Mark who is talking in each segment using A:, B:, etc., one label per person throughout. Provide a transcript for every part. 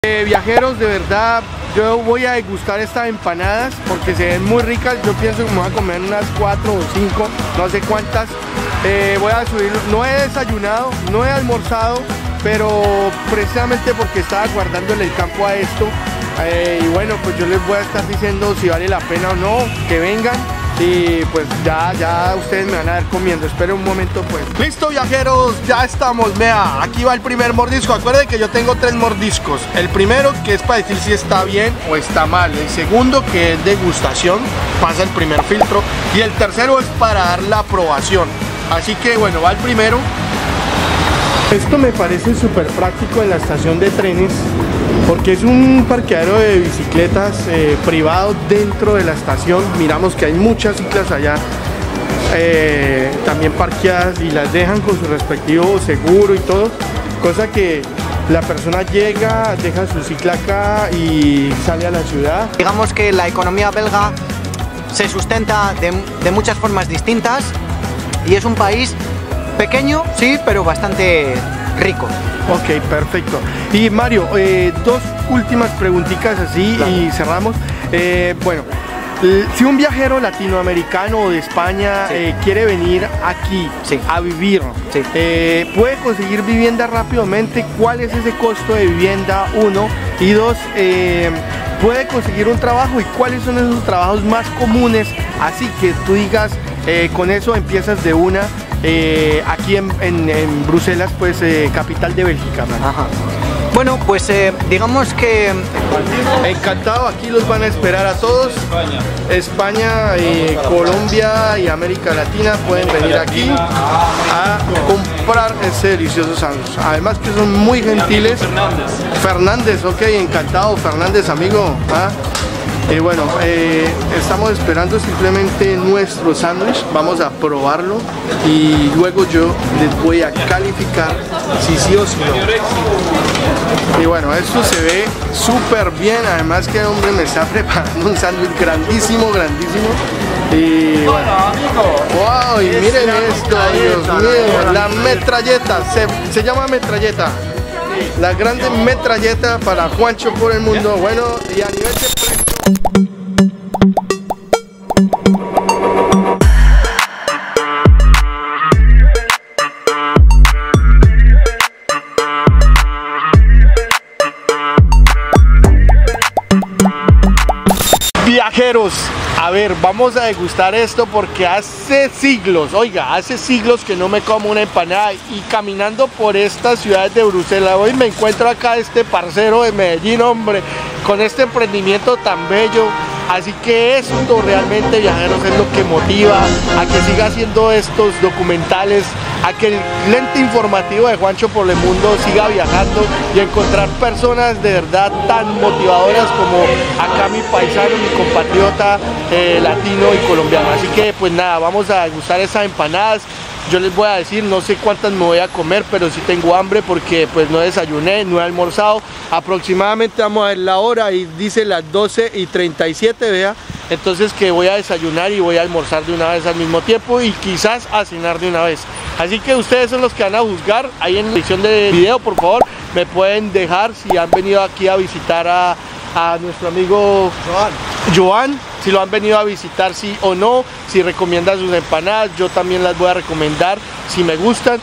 A: Viajeros, de verdad, yo voy a degustar estas empanadas porque se ven muy ricas. Yo pienso que me voy a comer unas 4 o 5, no sé cuántas. Voy a subir, no he desayunado, no he almorzado, pero precisamente porque estaba guardándole el campo a esto. Y bueno, pues yo les voy a estar diciendo si vale la pena o no, que vengan. Y pues ya ustedes me van a ver comiendo. Esperen un momento pues. Listo, viajeros, ya estamos. Vea, aquí va el primer mordisco. Acuérdense que yo tengo 3 mordiscos. El primero, que es para decir si está bien o está mal. El segundo, que es degustación, pasa el primer filtro. Y el tercero es para dar la aprobación. Así que bueno, va el primero. Esto me parece súper práctico en la estación de trenes, porque es un parqueadero de bicicletas privado dentro de la estación. Miramos que hay muchas ciclas allá también parqueadas y las dejan con su respectivo seguro y todo, cosa que la persona llega, deja su cicla acá y sale a la ciudad.
B: Digamos que la economía belga se sustenta de muchas formas distintas y es un país pequeño, sí, pero bastante rico.
A: Ok, perfecto. Y Mario, 2 últimas preguntitas así, claro, y cerramos. Bueno, si un viajero latinoamericano o de España quiere venir aquí a vivir, ¿puede conseguir vivienda rápidamente? ¿Cuál es ese costo de vivienda? 1. Y 2, ¿puede conseguir un trabajo? ¿Y cuáles son esos trabajos más comunes? Así que tú digas, con eso empiezas de una. Aquí en Bruselas, pues capital de Bélgica, ¿no?
B: Ajá. Bueno, pues digamos que...
A: Encantado, aquí los van a esperar a todos. España, Colombia y América Latina pueden venir aquí a comprar ese delicioso sándwich. Además que son muy gentiles. Fernández, ok, encantado, Fernández, amigo. Y bueno, estamos esperando simplemente nuestro sándwich. Vamos a probarlo y luego yo les voy a calificar si sí o si no. Y bueno, esto se ve súper bien. Además que el hombre me está preparando un sándwich grandísimo, grandísimo. Y bueno, wow, y miren esto, Dios mío, la metralleta, se llama metralleta. La grande metralleta para Juancho por el mundo. Bueno, y a nivel de precio... Viajeros, a ver, vamos a degustar esto porque hace siglos, oiga, hace siglos que no me como una empanada. Y caminando por esta ciudad de Bruselas, hoy me encuentro acá este parcero de Medellín, hombre, con este emprendimiento tan bello. Así que esto realmente, viajeros, es lo que motiva a que siga haciendo estos documentales, a que el lente informativo de Juancho por el mundo siga viajando y encontrar personas de verdad tan motivadoras como acá mi paisano, mi compatriota latino y colombiano. Así que pues nada, vamos a degustar esas empanadas. Yo les voy a decir, no sé cuántas me voy a comer, pero sí tengo hambre porque pues no desayuné, no he almorzado. Aproximadamente vamos a ver la hora y dice las 12:37, vea. Entonces que voy a desayunar y voy a almorzar de una vez al mismo tiempo y quizás a cenar de una vez. Así que ustedes son los que van a juzgar. Ahí en la edición de video, por favor, me pueden dejar si han venido aquí a visitar a nuestro amigo Joan, si lo han venido a visitar, sí o no, si recomiendan sus empanadas, yo también las voy a recomendar si me gustan.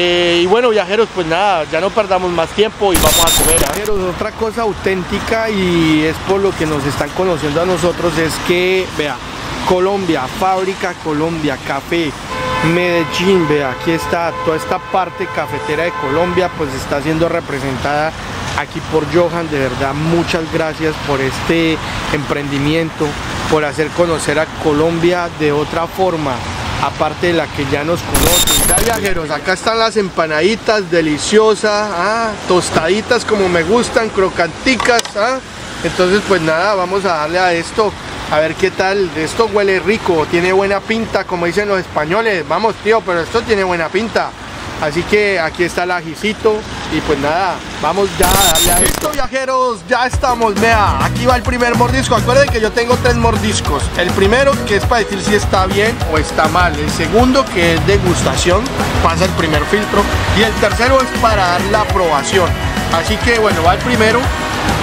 A: Y bueno, viajeros, pues nada, ya no perdamos más tiempo y vamos a comer. Viajeros, otra cosa auténtica, y es por lo que nos están conociendo a nosotros, es que, vea, Colombia, Fábrica Colombia, café, Medellín, vea, aquí está toda esta parte cafetera de Colombia, pues está siendo representada aquí por Johan. De verdad, muchas gracias por este emprendimiento, por hacer conocer a Colombia de otra forma, aparte de la que ya nos conocen. Ya, viajeros, acá están las empanaditas deliciosas, tostaditas como me gustan, crocanticas, entonces pues nada, vamos a darle a esto, a ver qué tal. Esto huele rico, tiene buena pinta, como dicen los españoles. Vamos, tío, pero esto tiene buena pinta. Así que aquí está el ajicito y pues nada, vamos ya a darle a esto. Listo, viajeros, ya estamos, vea, aquí va el primer mordisco. Acuérdense que yo tengo 3 mordiscos. El primero, que es para decir si está bien o está mal. El segundo, que es degustación, pasa el primer filtro. Y el tercero es para dar la aprobación. Así que bueno, va el primero.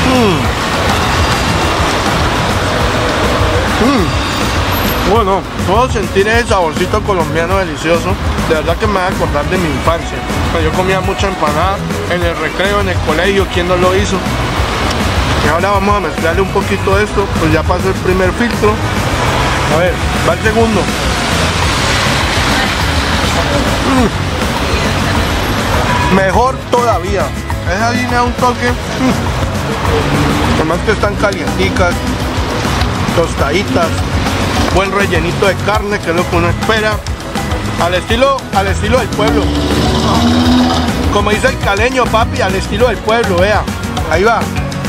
A: Bueno, puedo sentir ese saborcito colombiano delicioso. De verdad que me va a acordar de mi infancia. Yo comía mucha empanada en el recreo, en el colegio. ¿Quién no lo hizo? Y ahora vamos a mezclarle un poquito de esto. Pues ya pasó el primer filtro. A ver, va el segundo. Mejor todavía. Esa harina da un toque. Además que están calienticas, tostaditas, buen rellenito de carne, que es lo que uno espera. Al estilo del pueblo. Como dice el caleño, papi, al estilo del pueblo, vea. Ahí va.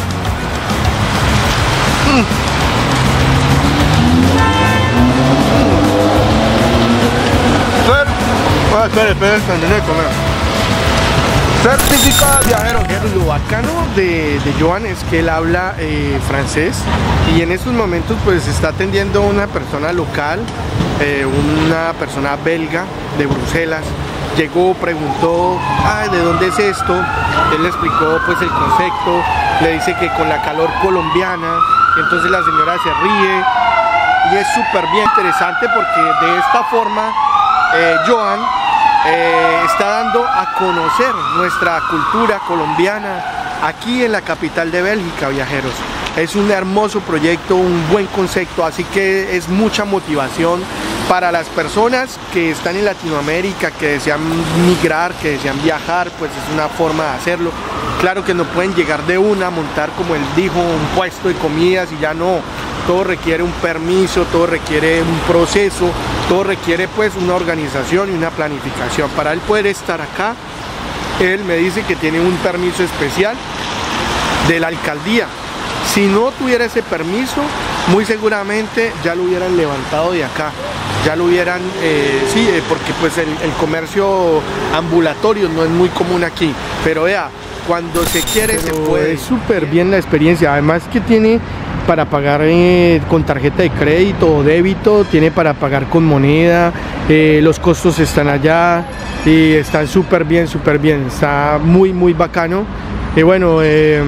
A: Espera, terminé de comer. Certificado de viajero. Lo bacano de Joan es que él habla francés y en estos momentos pues está atendiendo una persona local, una persona belga de Bruselas. Llegó, preguntó, ¿de dónde es esto? Él le explicó pues el concepto, le dice que con la calor colombiana, y entonces la señora se ríe y es súper bien interesante porque de esta forma Joan está dando a conocer nuestra cultura colombiana aquí en la capital de Bélgica, viajeros. Es un hermoso proyecto, un buen concepto, así que es mucha motivación para las personas que están en Latinoamérica, que desean migrar, que desean viajar, pues es una forma de hacerlo. Claro que no pueden llegar de una a montar, como él dijo, un puesto de comidas y ya no. Todo requiere un permiso, todo requiere un proceso, todo requiere pues una organización y una planificación. Para él poder estar acá, él me dice que tiene un permiso especial de la alcaldía. Si no tuviera ese permiso, muy seguramente ya lo hubieran levantado de acá. Ya lo hubieran, porque pues el comercio ambulatorio no es muy común aquí. Pero vea, cuando se quiere se puede. Es súper bien la experiencia, además que tiene para pagar con tarjeta de crédito o débito, tiene para pagar con moneda, los costos están allá y están súper bien, está muy bacano. Y bueno,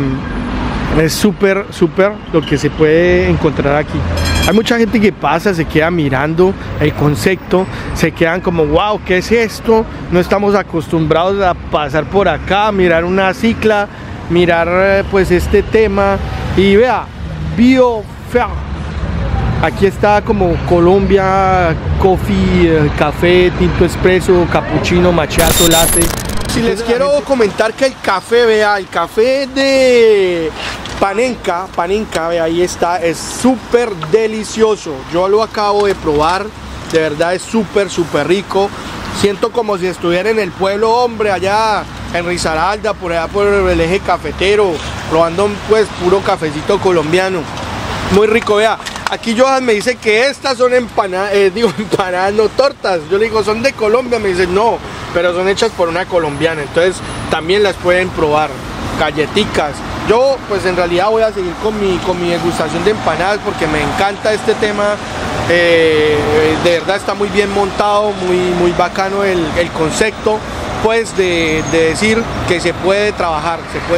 A: es súper lo que se puede encontrar aquí. Hay mucha gente que pasa, se queda mirando el concepto, se quedan como wow, ¿qué es esto? No estamos acostumbrados a pasar por acá, mirar una cicla, mirar pues este tema. Y vea, BioFair, aquí está como Colombia, coffee, café, tinto espresso, cappuccino, macchiato, latte. Si les quiero comentar que el café, vea, el café de Panenka, vea, ahí está, es súper delicioso. Yo lo acabo de probar, de verdad es súper rico. Siento como si estuviera en el pueblo, hombre, allá en Risaralda, por allá por el eje cafetero, probando pues puro cafecito colombiano. Muy rico, vea. Aquí Johan me dice que estas son empanadas, no tortas. Yo le digo, son de Colombia, me dice no, pero son hechas por una colombiana, entonces también las pueden probar. Galletitas. Yo pues en realidad voy a seguir con mi degustación de empanadas porque me encanta este tema. De verdad está muy bien montado, muy bacano el concepto pues de decir que se puede trabajar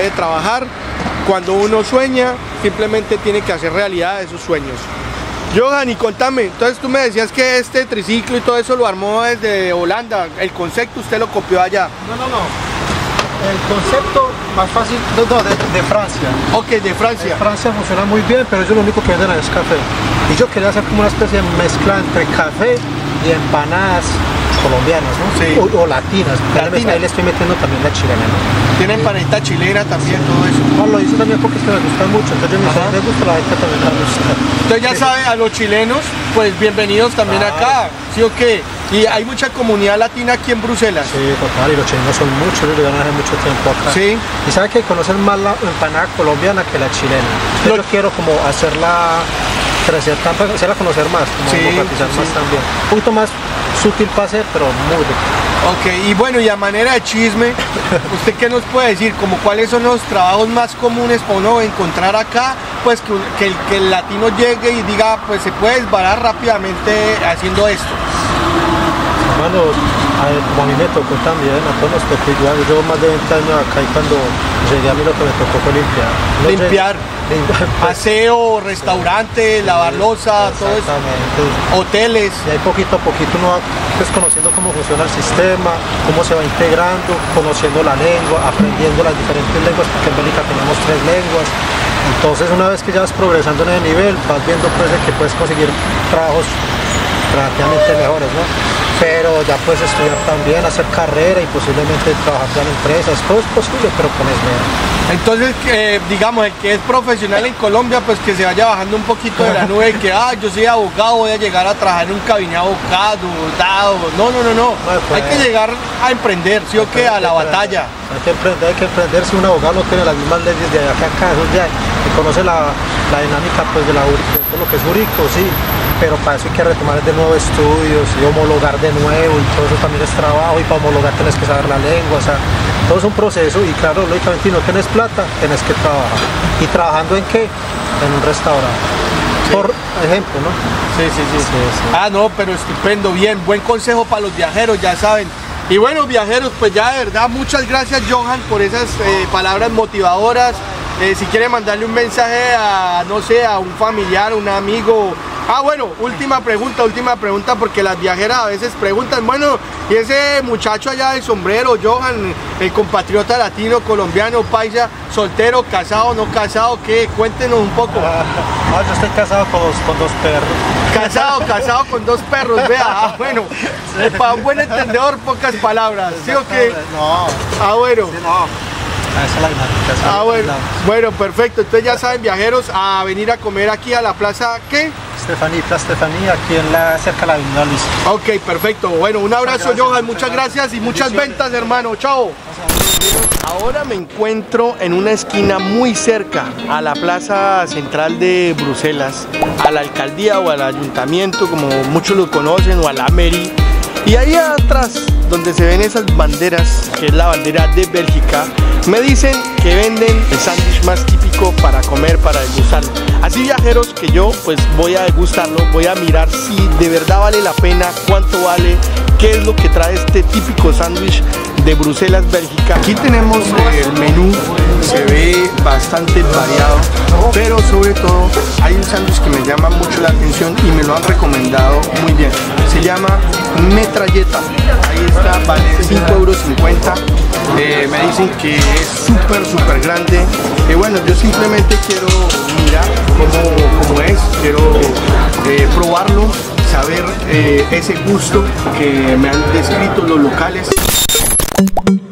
A: cuando uno sueña, simplemente tiene que hacer realidad esos sueños. Johan, y contame, entonces tú me decías que este triciclo y todo eso lo armó desde Holanda, el concepto usted lo copió allá.
C: No. El concepto más fácil, de Francia.
A: Ok, de Francia.
C: Francia funciona muy bien, pero ellos lo único que venden es café. Y yo quería hacer como una especie de mezcla entre café y empanadas colombianas, ¿no?
A: Sí.
C: O latinas. Ahí le estoy metiendo también la chilena, ¿no?
A: Tiene empanadita chilena también, todo eso.
C: No, lo hice también porque es que me gusta mucho. Entonces yo me gusta, la gente también me gusta.
A: Entonces ya saben, a los chilenos, pues bienvenidos también acá, ¿sí o qué? Y hay mucha comunidad latina aquí en Bruselas.
C: Sí, total, y los chilenos son muchos, ellos llevan hace mucho tiempo acá.
A: Sí.
C: Y saben que conocen más la empanada colombiana que la chilena. Yo quiero como hacerla crecer tanto, hacerla conocer más, como democratizar más también. Un poquito más sutil para hacer, pero muy rico.
A: Ok, y bueno, y a manera de chisme, ¿usted qué nos puede decir? Como cuáles son los trabajos más comunes para uno encontrar acá? Pues que el latino llegue y diga, pues se puede desbarar rápidamente haciendo esto.
C: Bueno, Como a mí me tocó también, a todos nos tocó igual. Yo llevo más de 20 años acá y cuando llegué a mí lo que me tocó fue limpiar.
A: Limpiar. Aseo, restaurante, lavar losa, todo eso. Hoteles.
C: Y ahí poquito a poquito uno va pues, conociendo cómo funciona el sistema, cómo se va integrando, conociendo la lengua, aprendiendo las diferentes lenguas, porque en Bélgica tenemos 3 lenguas. Entonces una vez que ya vas progresando en el nivel, vas viendo pues de que puedes conseguir trabajos relativamente mejores, ¿no? Pero ya puedes estudiar también, hacer carrera y posiblemente trabajar ya en empresas, todo es posible, pero con esmero.
A: Entonces, digamos, el que es profesional en Colombia, pues que se vaya bajando un poquito de la nube, que yo soy abogado, voy a llegar a trabajar en un cabinet abogado, dado. No. Hay que llegar a emprender, ¿sí o qué? A la batalla.
C: Hay que emprender. Si un abogado no tiene las mismas leyes de acá, eso ya, y conoce la dinámica pues, de lo que es jurídico, sí. Pero para eso hay que retomar de nuevo estudios y homologar de nuevo y todo eso también es trabajo y para homologar tienes que saber la lengua, o sea, todo es un proceso y claro, lógicamente si no tienes plata, tienes que trabajar. ¿Y trabajando en qué? En un restaurante, sí. Por ejemplo, ¿no?
A: Sí. No, pero estupendo, bien, buen consejo para los viajeros, ya saben. Y bueno, viajeros, pues ya de verdad, muchas gracias Johan por esas palabras motivadoras. Si quiere mandarle un mensaje a, no sé, a un familiar, un amigo. Bueno, última pregunta, porque las viajeras a veces preguntan, bueno, y ese muchacho allá del sombrero, Johan, el compatriota latino, colombiano, paisa, soltero, casado, no casado, ¿qué? Cuéntenos un poco.
C: Yo estoy casado con 2 perros.
A: Casado con 2 perros, vea, bueno, para un buen entendedor, pocas palabras, ¿sí o qué?
C: No.
A: Bueno.
C: Sí, no. Esa es la dinámica.
A: Bueno, perfecto. Entonces ya saben, viajeros, a venir a comer aquí a la plaza, ¿qué?
C: Estefanía, aquí cerca de la Avenida Luis.
A: Ok, perfecto. Bueno, un abrazo, Johan, muchas gracias y muchas ventas, hermano. Chao. Ahora me encuentro en una esquina muy cerca a la plaza central de Bruselas, a la alcaldía o al ayuntamiento, como muchos lo conocen, o a la mairie. Y ahí atrás, donde se ven esas banderas, que es la bandera de Bélgica, me dicen que venden el sándwich más típico para comer, para degustarlo. Así viajeros que yo pues voy a degustarlo, voy a mirar si de verdad vale la pena, cuánto vale, qué es lo que trae este típico sándwich de Bruselas, Bélgica. Aquí tenemos el menú, se ve bastante variado, pero sobre todo hay un sándwich que me llama mucho la atención y me lo han recomendado muy bien. Se llama metralleta, ahí está, vale 5,50 €. Me dicen que es súper grande. Y bueno, yo simplemente quiero mirar cómo es, quiero probarlo, saber ese gusto que me han descrito los locales.